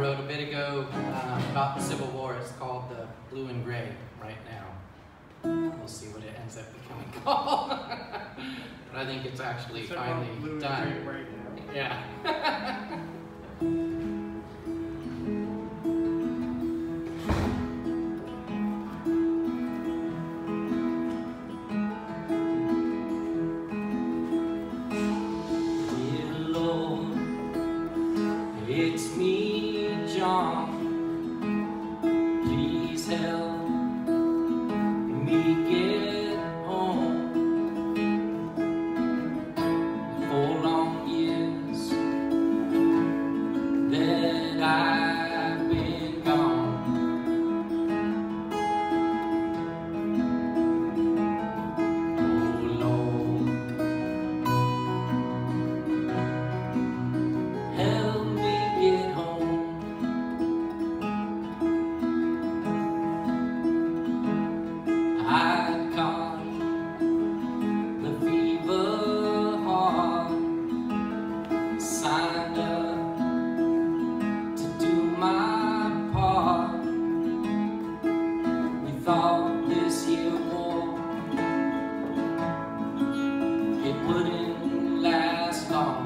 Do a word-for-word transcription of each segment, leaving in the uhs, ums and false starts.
wrote a bit ago uh, about the Civil War. It's called The Blue and Gray right now. We'll see what it ends up becoming called. But I think it's actually it's finally blue done. And gray right now. Yeah. It's me, John. Please help me get home. Four long years that I've been gone. Oh Lord, help me get home. I caught the fever hard, signed up to do my part. We thought this here war, it wouldn't last long.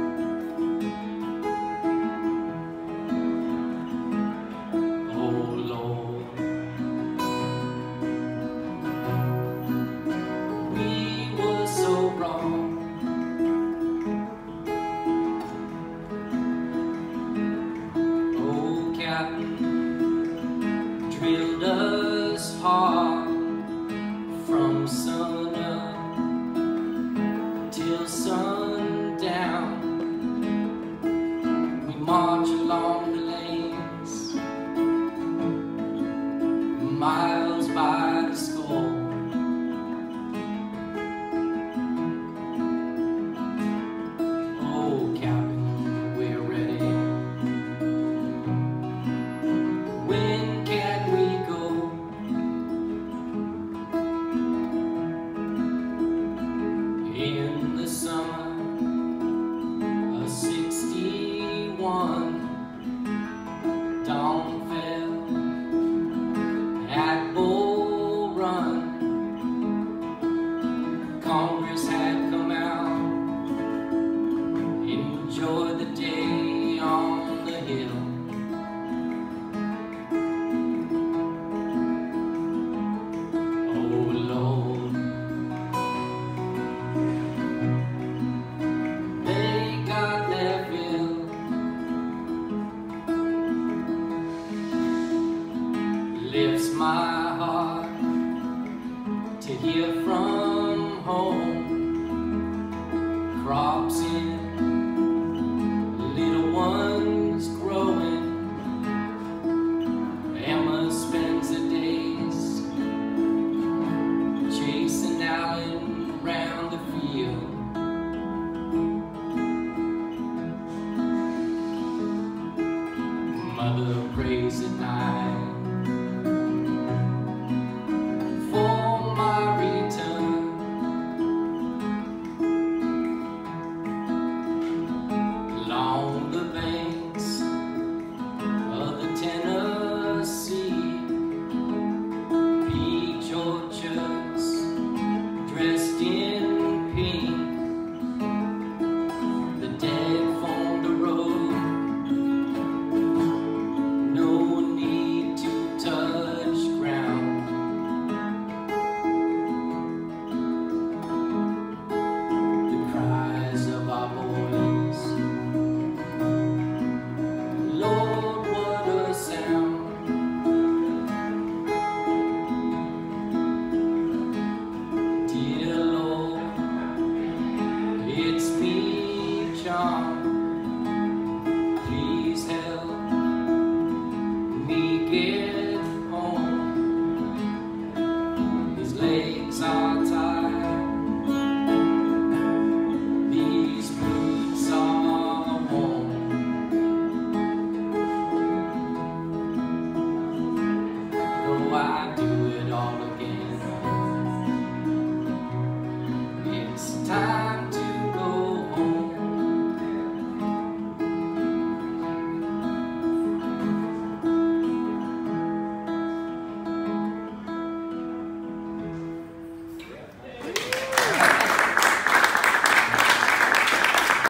Drilled us hard from sun up till sundown. We march along the lanes, miles by the score. Oh, Captain, we're ready. In the summer of sixty-one, dawn fell at Bull Run. Congress had come out, enjoyed the day on the hill. Oh Lord, lifts my heart to hear from home. Crops in, little ones growing. Emma spends her days chasing Alan round the field. Mother prays at night